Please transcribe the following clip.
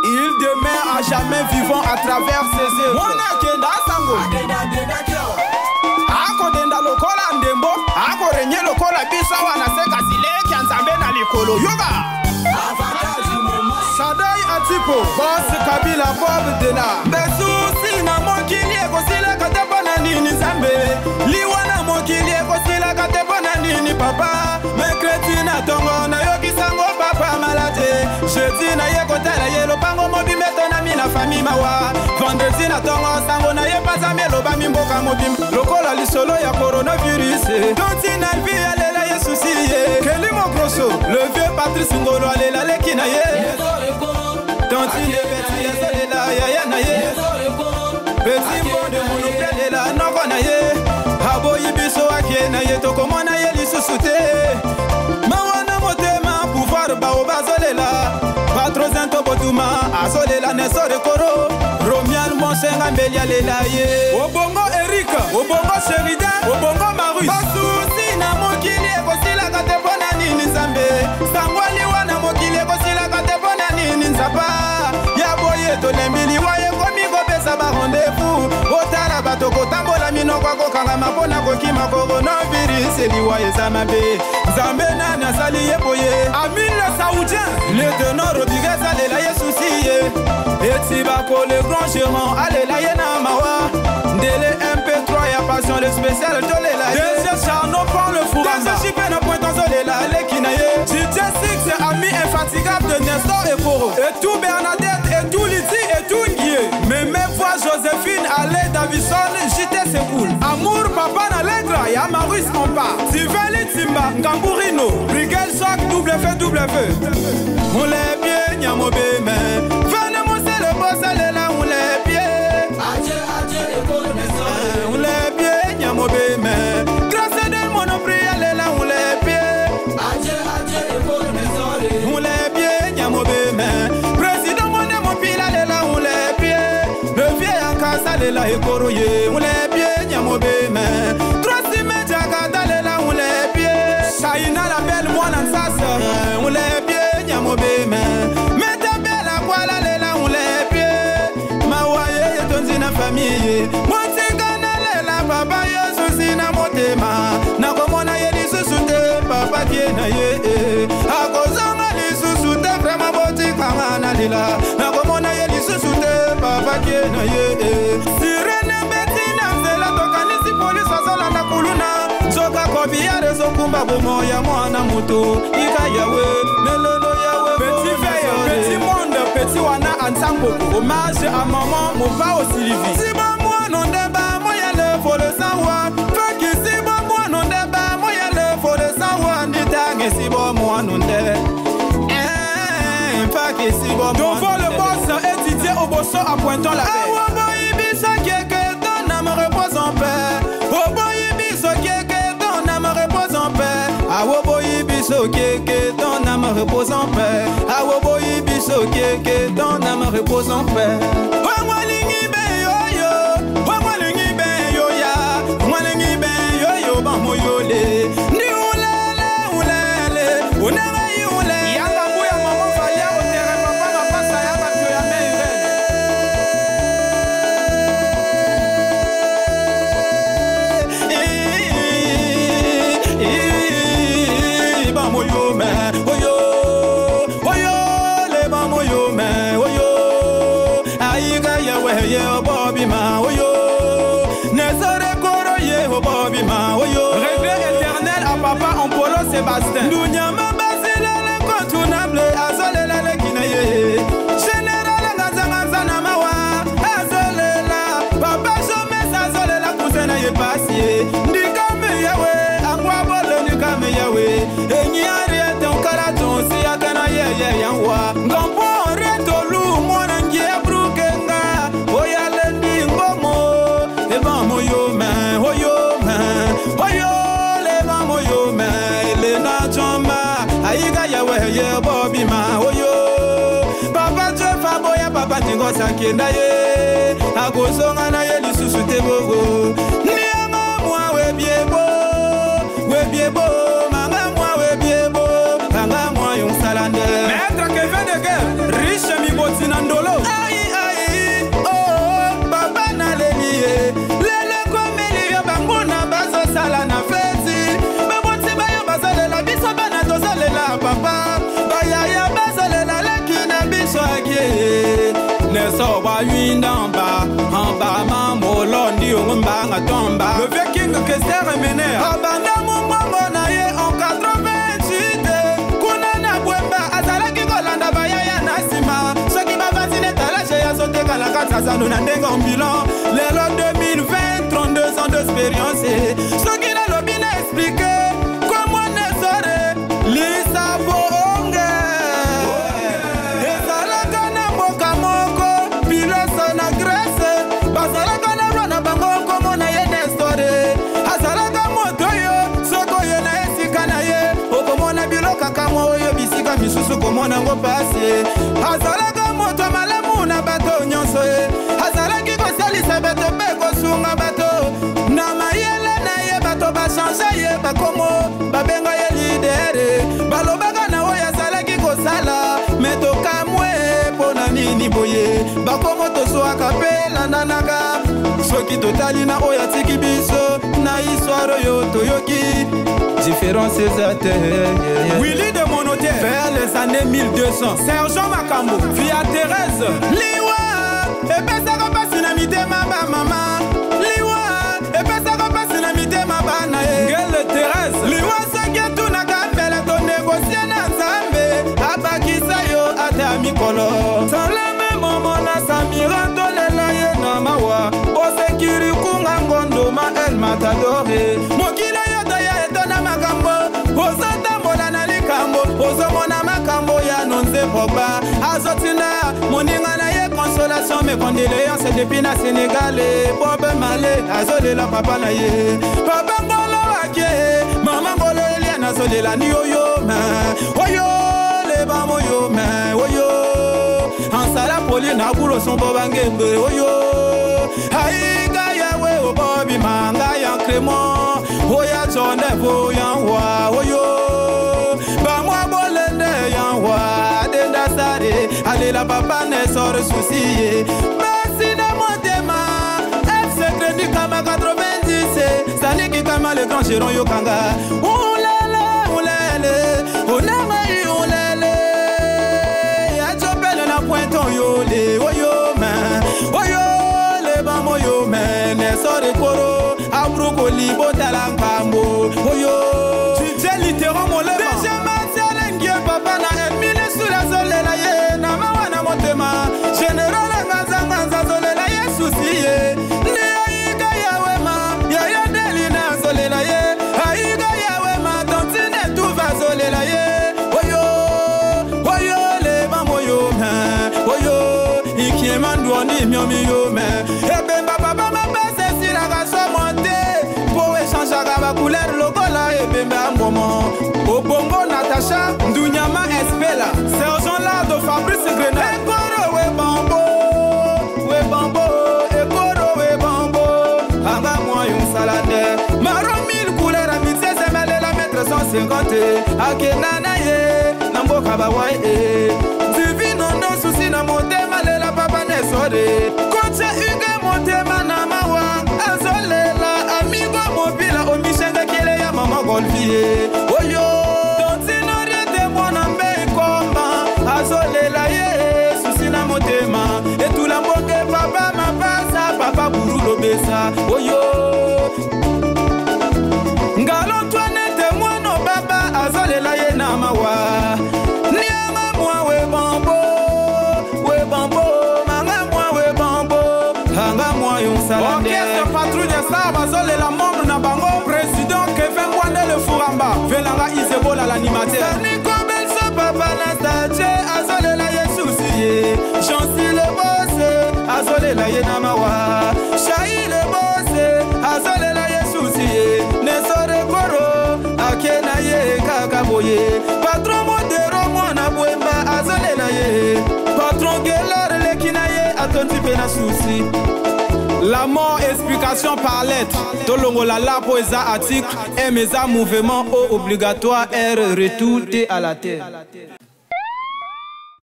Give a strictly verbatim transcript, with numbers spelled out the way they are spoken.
Il demeure à jamais vivant à travers ses œuvres. Mwana kenda sango. Ako denda lokola ndembo. Ako renye lokola bisawa na seka sileki anzambe na likolo. Yoga. Sadai Atipo. Boss Kabila Bob Dela. Besu sina mokili eko sila katepa na nini zambe. Liwana mokili eko sila katepa na nini papa. Mekreti na tongo na yoki sango papa malade. Jeudi na ye kota na ye lopango mobi meto na mi na fami mawa. Vendredi na tongo sango na ye pasame loba mimboka mobim. Lokola lisolo ya coronavirus. Tonti na vi alela ye souci ye. Kelimo Grosso, le vieux Patrice Ngolo alela leki na ye. Tonti ne beti ye solela ya ya na ye. Petit mot de monopole la noko na ye. Habo yibiso ake na ye toko na ye lisusute. Mawana motema pouvoir ba obazolela. Patro zento botuma azolela nesore koro. Romial monsenga mbelia lela ye. Obongo Erika, obongo Sherida, obongo Marus. Basusi na mokili ekosila katepona nini zambe. Sangwali wana mokili ekosila katepona nini nzapa. Ya boye to lembili waye komi kopesa ba rendez-vous. Otala bato kotambola minoko kokanga mapona kokima coronavirus eliwa ezamabe. Zambe nana sali ye boye. Amine le Saoudien, le tenor Rodriguez alela ye souci ye. Etibako le grand gérant alela ye na mawa. Délé M P trois ya passion le spécial tolela ye. D J Charno prend le four. D J Chipé na pointe en zolela lekina ye. D J Six ami infatigable de Nestor et Poro. Et tout Bernadette et tout Liti et tout Ndié. Mais même fois Joséphine Ale Davison J T c'est cool. Amour papa na l'Egra ya Marus en part. Tiveli Timba Ngamburino. Rigel Sock W F W. On les bien Nyamobe mais. Venez mon c'est le boss allez là on les bien. On les bien Nyamobe mais. Grâce à des monoprix allez là on les bien. On les bien Nyamobe mais. Président mon mon pile allez là on les bien. Le vieux en casse allez là et coroyer. On les bien Nyamobe mais. Trois médias allez là on les bien. Chaina la belle moi dans sa sœur. On les bien Nyamobe mais. Mais ta belle à quoi allez là on les bien. Ma waye tonzi na famille. Moi c'est canal la papa yo souci na motema. Na komona ye li susute papa tie na ye. A kozanga li susute vraiment boti kanga na lila. Na komona ye li susute papa tie na ye. Sirene betina zela tokanisi police wazola na kuluna. Zoka kobi ya rezo kumba bomo ya mwana mutu. Ika yawe melelo yawe. Petit veille, petit monde, petit wana ensemble. Hommage à maman, mon pa au Sylvie. Si bon moi non débat, moi y'a le faut le savoir. Fait que si bon moi non débat, moi y'a le faut le savoir. Dit si bon moi non débat. Eh, fait que si bon moi. Donc le boss étudié au bosso à pointant la paix. Oh boy biso que ton âme repose en paix. Oh boy biso que ton âme repose en paix. Ah oh boy biso que ton âme repose en paix. Ah oh boy biso que ton âme repose en paix. Oh moi lingi ben yo yo. Oh moi lingi ben yo ya. Moi lingi ben yo yo ban mo yo le. Ni ulele ulele. Unera yule. Yanga mbuya mama falia o tere papa na pasa yanga pio ya meire. Eh ban mo yo me. Oyo. Oyo le ban mo yo me. Oyo. Aiga ya we ye obobi ma. Oyo. Nesore koro ye obobi ma. Oyo. Regret éternel à papa en polo Sébastien. Dunyama basile l'incontournable. Azole la lekina ye. Général ngazanga na mawa. Azole la. Papa jamais azole la cousine ye passé. Ndikame yawe. Angwa bolo ndikame yawe. Enyi ariete onkaraton si atana ye ye yanwa. Ngampo reto lu mwana ngie brukenga. Oya lendi ngomo. Eba moyo man. Oyo man. Oyo le ba moyo man. Le na choma. Aiga yawe ye bobi ma. Oyo. Papa jefa boya papa tingo sakenda ye. Agosonga na ye lisusu te bogo. Niama mwa we biebo. We biebo. Manga mwa we biebo. Manga mwa yung salande. Maître Kevin de Guerre. Riche mi botina ndola. Bayuinda en bas, en bas, maman, l'ondi, on m'a tomba. Le vieux king que c'est remené. Abanda mon maman naye en quatre-vingt-huit. Kunana Bwemba, Azala qui golanda bayaya nasima. Ce qui m'a vacciné, t'as lâché à sauter quand la carte ça nous n'a pas en bilan. Les lots deux mille vingt, trente-deux ans d'expérience. Ce qui n'a le bien expliqué, comment on est soré, Lisa Bonge. Misusu komona ngo pasi azalaka moto malamu na bato nyonso azalaki kosalisa bato mpe kosunga bato na mayele na ye bato bachange ye bakomo babenga ye lidere balobaka na oyo azalaki kosala me tokamwe mpo na nini boye bakomo tozwaka mpe landanaka soki totali na oyo atiki biso na histoire oyo toyoki différence ezate Willy de Monotier vers les années mille deux cents Sergent Makambo via Thérèse Liwa epesaka pasi na mitema ba mama Liwa epesaka pasi na mitema bana ye Ngele Thérèse Liwa soki atunaka mbele tonegosie na Nzambe abakisa yo ate amikolo salame momo na samira tolela ye na mawa osekiri kunga ngondoma el matadore mokila yo toya etona makambo ozotambola na likambo ozomona makambo ya nonze pogba azotina moninga na ye consolation me condoléance depuis na Sénégal Bob Marley azolela papa na ye papa ngolo wake mama ngolo eliana azolela ni oyo ma oyo le bamo yo ma oyo ansala poli na bulo son bobangembe oyo aiga yawe obobi manga ya Clément oya tonde vo yanwa oyo ba mwa bolende yanwa denda sare ale la papa ne sort souci basi na motema F secret kama quatre-vingt-dix saliki kama le grand géron yokanga ulele ulele onama ulele ya chopele na pointon yole oyo ma oyo le bamo yo me ne sort koro abrokoli botala nkambo oyo tuje littéralement mon lèvre déjà martial ngie papa na emile sula zolela ye na mawana motema général ngazanga zolela ye souci ye ne aiga yawe ma ya ya delina zolela ye aiga yawe ma tantine tout va zolela ye oyo oyo le mamoyo me oyo ikiemandwa ni myomi yo me ebemba papa ma passe si la gaso monte ba couleur logola et bembe à moment au bongo Natacha Ndunyama Espela Sergent Lado Fabrice Grenade Ekoro we bambo we bambo Ekoro we bambo Anga moi yon salade Maro mille couleurs amitié c'est mêlé la maître cent cinquante Akenana ye Nambo kabawaye Divine non souci na monte malé la papa ne sore Koche uge monte manamawa Azole la amigo mobile omishenga kele ya mama golfie oyo tontino riete mwana mbe komba azolela ye susi na motema etula mbonge papa mapasa papa burulo besa oyo ngalo twanete mwana baba azolela ye na mawa niama mwa we bambo we bambo manga mwa we bambo hanga mwa yon salade orchestre patrouille ça bazolela membre na bango président Kevin Bwande le Fouramba Velanga Isebola l'animateur Nico Belso papa na stage azolela ye souci Chancy le boss azolela ye na mawa Chai le boss azolela ye souci Nesore koro akena ye kakaboye patron modero mwana Bwemba azolela ye patron Gelor lekina ye atondi pe na souci La mort, explication par lettre. Tolongo la la poésa article. M E S A mouvement O obligatoire R retour T à la terre.